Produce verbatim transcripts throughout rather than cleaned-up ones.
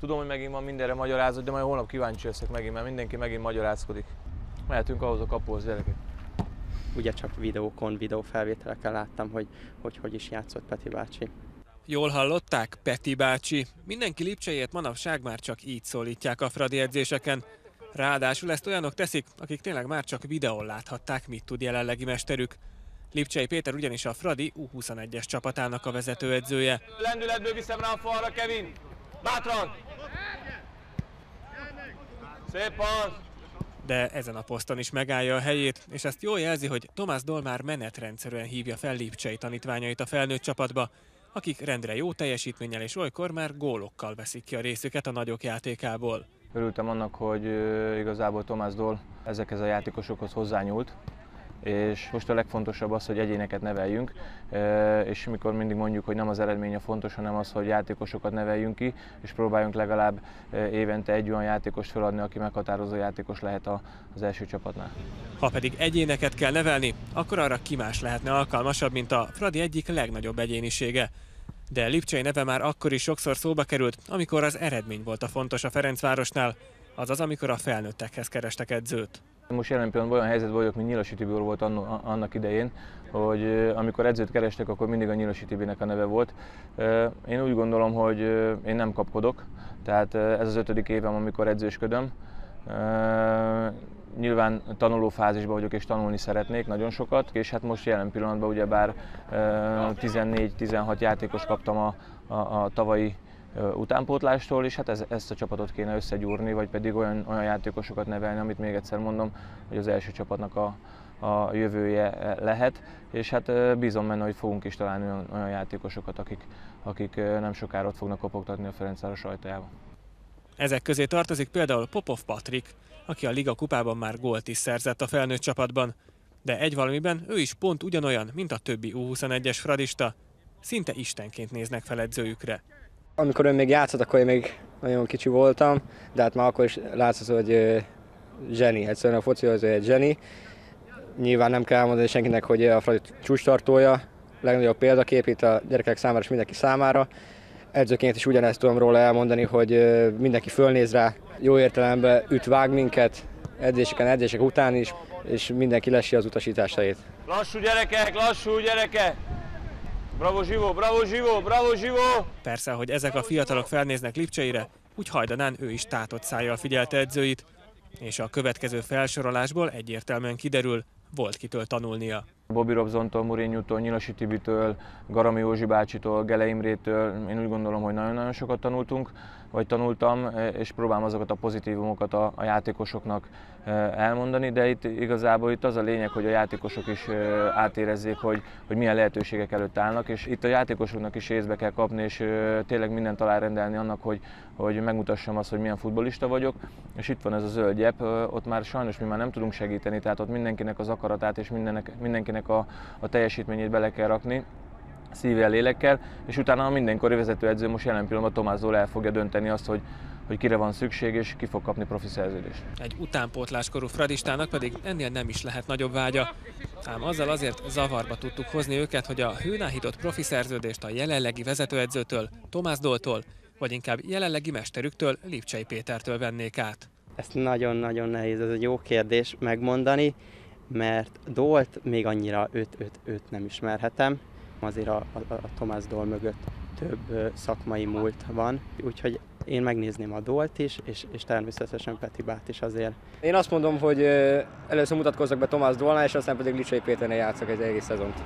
Tudom, hogy megint van mindenre magyarázat, de majd holnap kíváncsi leszek megint, mert mindenki megint magyarázkodik. Mehetünk ahhoz a kapuhoz, gyerekek. Ugye csak videókon, videófelvételeken láttam, hogy hogy, hogy is játszott Peti bácsi. Jól hallották? Peti bácsi. Mindenki Lipcseiért manapság már csak így szólítják a Fradi edzéseken. Ráadásul ezt olyanok teszik, akik tényleg már csak videón láthatták, mit tud jelenlegi mesterük. Lipcsei Péter ugyanis a Fradi U huszonegyes csapatának a vezetőedzője. Lendületből viszem rá a falra, Kevin! Bátran! Szép az! De ezen a poszton is megállja a helyét, és ezt jól jelzi, hogy Tomás Doll már menetrendszerűen hívja fel Lipcsei tanítványait a felnőtt csapatba, akik rendre jó teljesítménnyel és olykor már gólokkal veszik ki a részüket a nagyok játékából. Örültem annak, hogy igazából Tomás Doll ezekhez a játékosokhoz hozzányúlt, és most a legfontosabb az, hogy egyéneket neveljünk, és mikor mindig mondjuk, hogy nem az eredmény a fontos, hanem az, hogy játékosokat neveljünk ki, és próbáljunk legalább évente egy olyan játékost feladni, aki meghatározó játékos lehet az első csapatnál. Ha pedig egyéneket kell nevelni, akkor arra ki más lehetne alkalmasabb, mint a Fradi egyik legnagyobb egyénisége. De Lipcsei neve már akkor is sokszor szóba került, amikor az eredmény volt a fontos a Ferencvárosnál, azaz amikor a felnőttekhez kerestek edzőt. Most jelen pillanatban olyan helyzetben vagyok, mint Nyilasi Tibor volt annak idején, hogy amikor edzőt kerestek, akkor mindig a Nyilasi Tibinek a neve volt. Én úgy gondolom, hogy én nem kapkodok, tehát ez az ötödik évem, amikor edzősködöm. Nyilván tanuló fázisban vagyok és tanulni szeretnék nagyon sokat, és hát most jelen pillanatban ugyebár tizennégy-tizenhat játékos kaptam a, a, a tavalyi utánpótlástól, és hát ez, ezt a csapatot kéne összegyúrni, vagy pedig olyan, olyan játékosokat nevelni, amit még egyszer mondom, hogy az első csapatnak a, a jövője lehet, és hát bízom benne, hogy fogunk is találni olyan, olyan játékosokat, akik, akik nem sokára ott fognak kopogtatni a Ferencváros ajtajában. Ezek közé tartozik például Popov Patrik, aki a Liga kupában már gólt is szerzett a felnőtt csapatban, de egy valamiben ő is pont ugyanolyan, mint a többi U huszonegyes fradista, szinte istenként néznek fel edzőjükre. Amikor ön még játszott, akkor én még nagyon kicsi voltam, de hát már akkor is látszott, hogy zseni, egyszerűen a foci az egy zseni. Nyilván nem kell elmondani senkinek, hogy a Fradi csúcstartója, legnagyobb példakép itt a gyerekek számára és mindenki számára. Edzőként is ugyanezt tudom róla elmondani, hogy mindenki fölnéz rá, jó értelemben üt, vág minket, edzéseken, edzések után is, és mindenki lesi az utasításait. Lassú gyerekek, lassú gyerekek! Bravo Zsivó, bravo Zsivó, bravo Zsivó! Persze, hogy ezek a fiatalok felnéznek Lipcseire, úgy hajdanán ő is tátott szájjal figyelte edzőit, és a következő felsorolásból egyértelműen kiderül, volt kitől tanulnia. Bobby Robsontól, Mourinho-tól, Nyilasi Tibitől, Garami Józsi bácsitól, Gele Imrétől, én úgy gondolom, hogy nagyon-nagyon sokat tanultunk, vagy tanultam, és próbálom azokat a pozitívumokat a, a játékosoknak elmondani, de itt igazából itt az a lényeg, hogy a játékosok is átérezzék, hogy, hogy milyen lehetőségek előtt állnak, és itt a játékosoknak is észbe kell kapni, és tényleg mindent alárendelni annak, hogy, hogy megmutassam azt, hogy milyen futbolista vagyok, és itt van ez a zöld gyep, ott már sajnos mi már nem tudunk segíteni, tehát ott mindenkinek az akaratát és mindennek, mindenkinek a, a teljesítményét bele kell rakni, szívvel, lélekkel, és utána a mindenkori vezetőedző most jelen pillanatban Tomás Doll el fogja dönteni azt, hogy, hogy kire van szükség, és ki fog kapni profi szerződést. Egy utánpótláskorú fradistának pedig ennél nem is lehet nagyobb vágya. Ám azzal azért zavarba tudtuk hozni őket, hogy a hőnáhított profi szerződést a jelenlegi vezetőedzőtől, Tomás Dolltól, vagy inkább jelenlegi mesterüktől, Lipcsei Pétertől vennék át. Ezt nagyon-nagyon nehéz, ez egy jó kérdés megmondani, mert Dollt még annyira őt, őt, őt nem ismerhetem. Azért a, a, a Tomás Doll mögött több szakmai múlt van, úgyhogy én megnézném a Dollt is, és, és természetesen Peti bát is azért. Én azt mondom, hogy először mutatkozzak be Tomás Dollnál, és aztán pedig Lipcsei Péternél játszok egy egész szezont.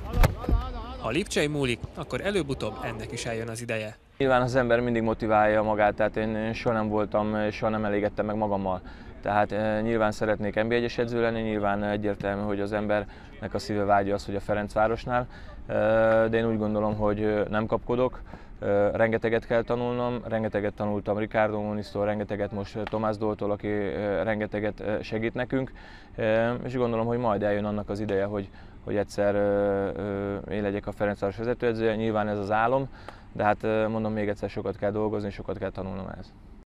Ha Lipcsei múlik, akkor előbb-utóbb ennek is eljön az ideje. Nyilván az ember mindig motiválja magát, tehát én soha nem voltam, soha nem elégedtem meg magammal. Tehát e, nyilván szeretnék en bé egyes edző lenni, nyilván egyértelmű, hogy az embernek a szíve vágya az, hogy a Ferencvárosnál, e, de én úgy gondolom, hogy nem kapkodok, e, rengeteget kell tanulnom, rengeteget tanultam Ricardo Muniz-tól, rengeteget most Tomás Dolltól, aki e, rengeteget segít nekünk, e, és gondolom, hogy majd eljön annak az ideje, hogy, hogy egyszer e, e, én legyek a Ferencváros vezetőedzője, nyilván ez az álom, de hát mondom, még egyszer sokat kell dolgozni, sokat kell tanulnom ehhez.